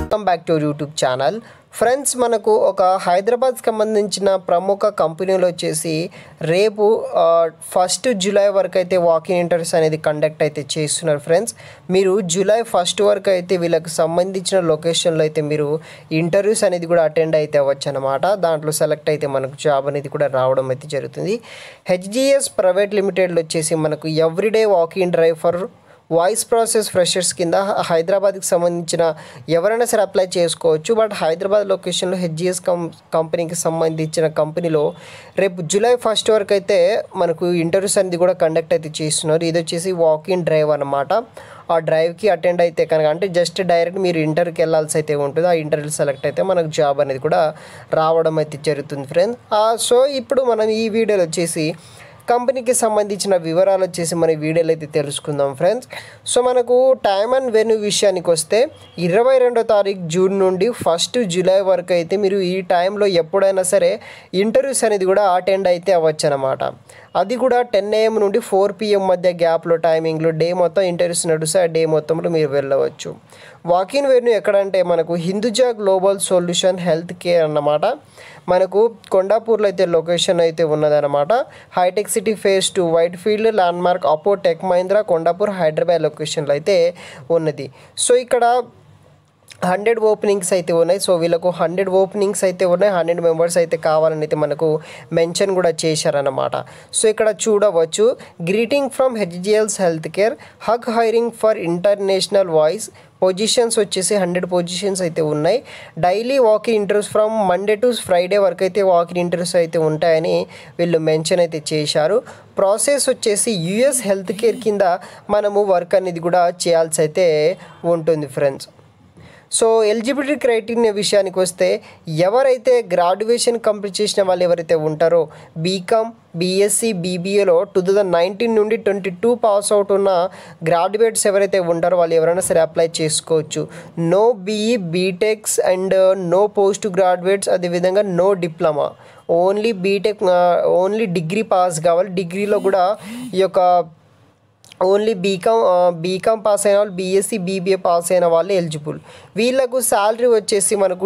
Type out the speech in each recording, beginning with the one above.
Welcome back to YouTube channel. Friends, మనకు ఒక హైదరాబాద్కి సంబంధించిన ప్రముఖ కంపెనీలో వచ్చేసి రేపు 1 జూలై వరకు అయితే వాకింగ్ ఇంటర్వ్యూస్ అనేది కండక్ట్ అయితే చేస్తున్నారు. ఫ్రెండ్స్, మీరు జూలై 1 వరకు అయితే వీళ్ళకి సంబంధించిన లొకేషన్లో అయితే మీరు ఇంటర్వ్యూస్ అనేది కూడా అటెండ్ అయితే అవ్వచ్చు అనమాట. దాంట్లో సెలెక్ట్ అయితే మనకు జాబ్ అనేది కూడా రావడం అయితే జరుగుతుంది. హెచ్జిఎస్ ప్రైవేట్ లిమిటెడ్లో వచ్చేసి మనకు everyday walking drive for voice process freshers కింద హైదరాబాద్కి సంబంధించిన ఎవరైనా సరే అప్లై చేసుకోవచ్చు. బట్ హైదరాబాద్ లొకేషన్లో హెచ్జిఎస్ కంపెనీకి సంబంధించిన కంపెనీలో రేపు జూలై 1 వరకు అయితే మనకు ఇంటర్వ్యూస్ అనేది కూడా కండక్ట్ అయితే చేస్తున్నారు. ఇది వచ్చేసి వాకింగ్ డ్రైవ్ అనమాట. ఆ డ్రైవ్కి అటెండ్ అయితే కనుక అంటే జస్ట్ డైరెక్ట్ మీరు ఇంటర్వ్యూకి వెళ్ళాల్సి అయితే ఉంటుంది. ఆ ఇంటర్వ్యూ సెలెక్ట్ అయితే మనకు జాబ్ అనేది కూడా రావడం అయితే జరుగుతుంది ఫ్రెండ్స్. సో ఇప్పుడు మనం ఈ వీడియోలో వచ్చేసి కంపెనీకి సంబంధించిన వివరాలు వచ్చేసి మన వీడియోలో అయితే తెలుసుకుందాం ఫ్రెండ్స్. సో మనకు టైమ్ అండ్ వెన్యూ విషయానికి వస్తే 22వ తారీఖు జూన్ నుండి 1 జూలై వరకు అయితే మీరు ఈ టైంలో ఎప్పుడైనా సరే ఇంటర్వ్యూస్ అనేది కూడా అటెండ్ అయితే అవ్వచ్చు అనమాట. అది కూడా 10 AM నుండి 4 PM మధ్య గ్యాప్లో టైమింగ్లో డే మొత్తం ఇంటర్వ్యూస్ నడుస్తే ఆ డే మొత్తంలో మీరు వెళ్ళవచ్చు. వాకింగ్ వెన్యూ ఎక్కడంటే మనకు Hinduja global solution health care అన్నమాట. మనకు కొండాపూర్లో అయితే లొకేషన్ అయితే ఉన్నదన్నమాట. Hitech city phase 2 white field landmark అపో టెక్ మహీంద్రా కొండాపూర్ హైదరాబాద్ లొకేషన్లో అయితే ఉన్నది. సో ఇక్కడ 100 ఓపెనింగ్స్ అయితే ఉన్నాయి. సో వీళ్ళకు 100 ఓపెనింగ్స్ అయితే ఉన్నాయి. 100 మెంబర్స్ అయితే కావాలని అయితే మనకు మెన్షన్ కూడా చేశారన్నమాట. సో ఇక్కడ చూడవచ్చు, greeting from HGLs health care, హగ్ hiring for international voice positions వచ్చేసి 100 పొజిషన్స్ అయితే ఉన్నాయి. Daily walking interviews from Monday to Friday వరకు అయితే వాకింగ్ ఇంటర్వ్యూస్ అయితే ఉంటాయని వీళ్ళు మెన్షన్ అయితే చేశారు. ప్రాసెస్ వచ్చేసి యుఎస్ హెల్త్ కేర్ కింద మనము వర్క్ అనేది కూడా చేయాల్సి అయితే ఉంటుంది ఫ్రెండ్స్. సో ఎలిజిబిలిటీ క్రైటీరియా విషయానికి వస్తే ఎవరైతే గ్రాడ్యుయేషన్ కంప్లీట్ చేసిన వాళ్ళు ఎవరైతే ఉంటారో బీకామ్, బీఎస్సీ, బీబీఏలో 2019 నుండి 22 పాస్ అవుట్ ఉన్న గ్రాడ్యుయేట్స్ ఎవరైతే ఉంటారో వాళ్ళు ఎవరైనా సరే అప్లై చేసుకోవచ్చు. No BE, BTechs and no post graduates, అదేవిధంగా no diploma, only BTech, only degree pass కావాలి. డిగ్రీలో కూడా ఈ యొక్క ఓన్లీ బీకామ్ పాస్ అయిన వాళ్ళు, బీఎస్సీ, బీబీఏ పాస్ అయిన వాళ్ళు ఎలిజిబుల్. వీళ్ళకు శాలరీ వచ్చేసి మనకు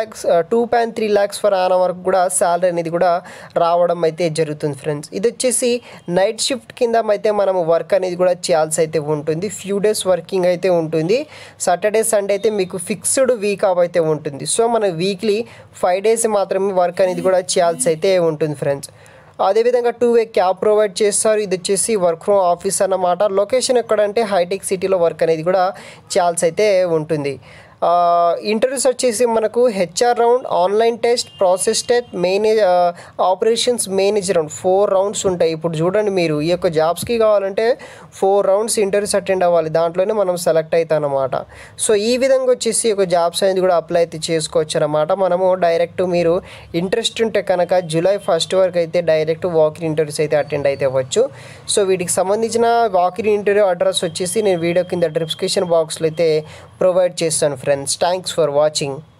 2.3 lakhs ఫర్ ఆన్ వరకు కూడా శాలరీ అనేది కూడా రావడం అయితే జరుగుతుంది ఫ్రెండ్స్. ఇది వచ్చేసి నైట్ షిఫ్ట్ కింద అయితే మనము వర్క్ అనేది కూడా చేయాల్సి అయితే ఉంటుంది. ఫ్యూ డేస్ వర్కింగ్ అయితే ఉంటుంది. సాటర్డే, సండే అయితే మీకు ఫిక్స్డ్ వీక్ ఆఫ్ అయితే ఉంటుంది. సో మన వీక్లీ 5 days మాత్రమే వర్క్ అనేది కూడా చేయాల్సి అయితే ఉంటుంది ఫ్రెండ్స్. అదేవిధంగా 2-way క్యాబ్ ప్రొవైడ్ చేస్తారు. ఇది వచ్చేసి వర్క్ ఫ్రమ్ ఆఫీస్ అన్నమాట. లొకేషన్ ఎక్కడంటే హైటెక్ సిటీలో వర్క్ అనేది కూడా చేయాల్సి అయితే ఉంటుంది. ఇంటర్వ్యూస్ వచ్చేసి మనకు HR round, online test, process test, operations manager round, 4 rounds ఉంటాయి. ఇప్పుడు చూడండి, మీరు ఈ యొక్క జాబ్స్కి కావాలంటే 4 rounds ఇంటర్వ్యూస్ అటెండ్ అవ్వాలి. దాంట్లోనే మనం సెలెక్ట్ అవుతాం అనమాట. సో ఈ విధంగా వచ్చేసి ఒక జాబ్స్ అనేది కూడా అప్లై అయితే చేసుకోవచ్చు అనమాట. మనము డైరెక్ట్ మీరు ఇంట్రెస్ట్ ఉంటే కనుక జూలై 1 వరకు అయితే డైరెక్ట్ వాకింగ్ ఇంటర్వ్యూస్ అయితే అటెండ్ అయితే అవ్వచ్చు. సో వీటికి సంబంధించిన వాకింగ్ ఇంటర్వ్యూ అడ్రస్ వచ్చేసి నేను వీడియో కింద డిస్క్రిప్షన్ బాక్స్లో అయితే ప్రొవైడ్ చేస్తాను ఫ్రెండ్స్. Thanks for watching.